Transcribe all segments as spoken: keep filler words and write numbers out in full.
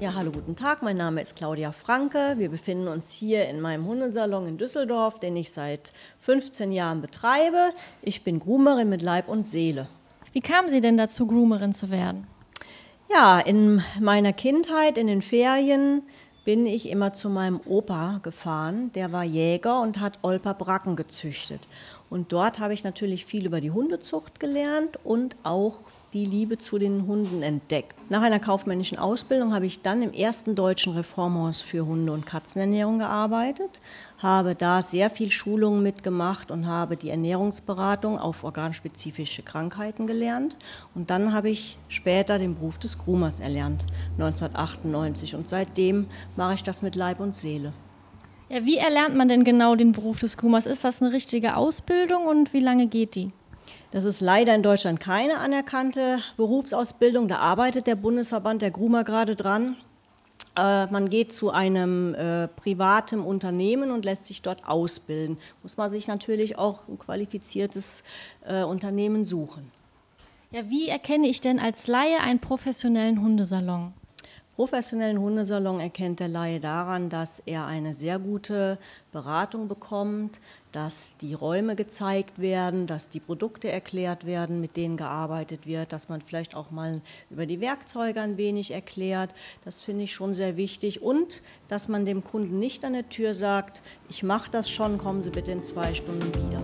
Ja, hallo, guten Tag. Mein Name ist Claudia Franke. Wir befinden uns hier in meinem Hundesalon in Düsseldorf, den ich seit fünfzehn Jahren betreibe. Ich bin Groomerin mit Leib und Seele. Wie kamen Sie denn dazu, Groomerin zu werden? Ja, in meiner Kindheit, in den Ferien, bin ich immer zu meinem Opa gefahren. Der war Jäger und hat Olper Bracken gezüchtet. Und dort habe ich natürlich viel über die Hundezucht gelernt und auch die Liebe zu den Hunden entdeckt. Nach einer kaufmännischen Ausbildung habe ich dann im ersten deutschen Reformhaus für Hunde- und Katzenernährung gearbeitet, habe da sehr viel Schulungen mitgemacht und habe die Ernährungsberatung auf organspezifische Krankheiten gelernt. Und dann habe ich später den Beruf des Groomers erlernt, neunzehnhundertachtundneunzig. Und seitdem mache ich das mit Leib und Seele. Ja, wie erlernt man denn genau den Beruf des Groomers? Ist das eine richtige Ausbildung und wie lange geht die? Das ist leider in Deutschland keine anerkannte Berufsausbildung. Da arbeitet der Bundesverband der Groomer gerade dran. Äh, man geht zu einem äh, privaten Unternehmen und lässt sich dort ausbilden. Muss man sich natürlich auch ein qualifiziertes äh, Unternehmen suchen. Ja, wie erkenne ich denn als Laie einen professionellen Hundesalon? Professionellen Hundesalon erkennt der Laie daran, dass er eine sehr gute Beratung bekommt, dass die Räume gezeigt werden, dass die Produkte erklärt werden, mit denen gearbeitet wird, dass man vielleicht auch mal über die Werkzeuge ein wenig erklärt. Das finde ich schon sehr wichtig. Und dass man dem Kunden nicht an der Tür sagt, ich mache das schon, kommen Sie bitte in zwei Stunden wieder.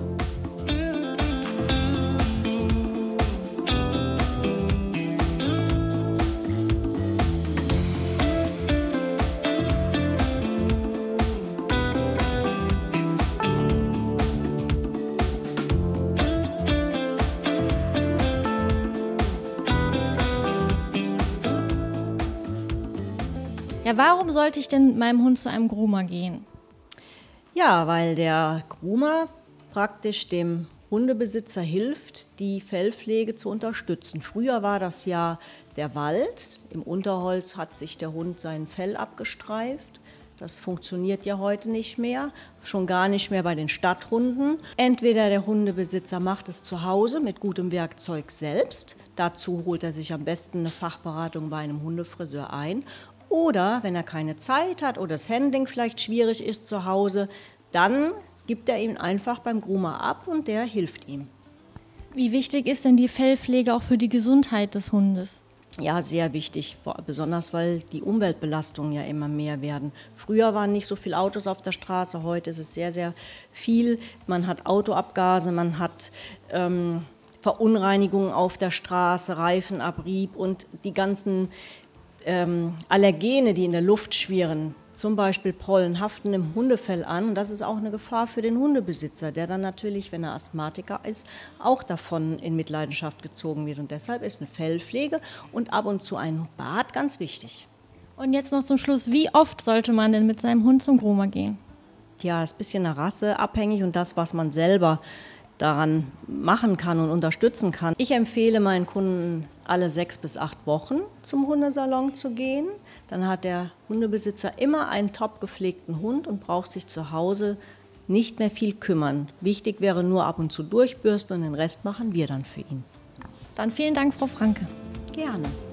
Ja, warum sollte ich denn mit meinem Hund zu einem Groomer gehen? Ja, weil der Groomer praktisch dem Hundebesitzer hilft, die Fellpflege zu unterstützen. Früher war das ja der Wald. Im Unterholz hat sich der Hund sein Fell abgestreift. Das funktioniert ja heute nicht mehr, schon gar nicht mehr bei den Stadthunden. Entweder der Hundebesitzer macht es zu Hause mit gutem Werkzeug selbst. Dazu holt er sich am besten eine Fachberatung bei einem Hundefriseur ein. Oder wenn er keine Zeit hat oder das Handling vielleicht schwierig ist zu Hause, dann gibt er ihn einfach beim Groomer ab und der hilft ihm. Wie wichtig ist denn die Fellpflege auch für die Gesundheit des Hundes? Ja, sehr wichtig, besonders weil die Umweltbelastungen ja immer mehr werden. Früher waren nicht so viele Autos auf der Straße, heute ist es sehr, sehr viel. Man hat Autoabgase, man hat ähm, Verunreinigungen auf der Straße, Reifenabrieb und die ganzen Ähm, Allergene, die in der Luft schwirren, zum Beispiel Pollen, haften im Hundefell an. Und das ist auch eine Gefahr für den Hundebesitzer, der dann natürlich, wenn er Asthmatiker ist, auch davon in Mitleidenschaft gezogen wird. Und deshalb ist eine Fellpflege und ab und zu ein Bad ganz wichtig. Und jetzt noch zum Schluss, wie oft sollte man denn mit seinem Hund zum Groomer gehen? Ja, das ist ein bisschen eine Rasse abhängig und das, was man selber daran machen kann und unterstützen kann. Ich empfehle meinen Kunden, alle sechs bis acht Wochen zum Hundesalon zu gehen. Dann hat der Hundebesitzer immer einen top gepflegten Hund und braucht sich zu Hause nicht mehr viel kümmern. Wichtig wäre nur ab und zu durchbürsten und den Rest machen wir dann für ihn. Dann vielen Dank, Frau Franke. Gerne.